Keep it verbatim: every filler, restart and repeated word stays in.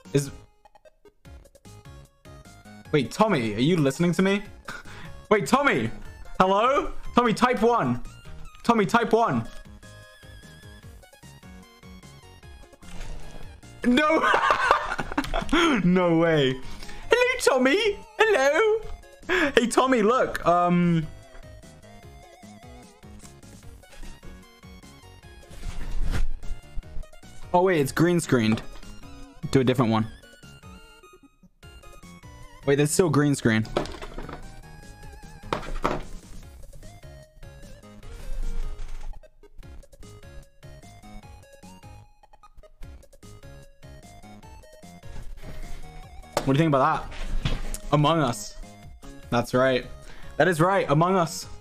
Is... Wait, Tommy, are you listening to me? Wait, Tommy! Hello? Tommy, type one. Tommy, type one. No! No way. Hello, Tommy. Hello. Hey, Tommy, look. Um... Oh, wait, it's green screened. Do a different one. Wait, there's still green screen. What do you think about that? Among Us. That's right. That is right. Among Us.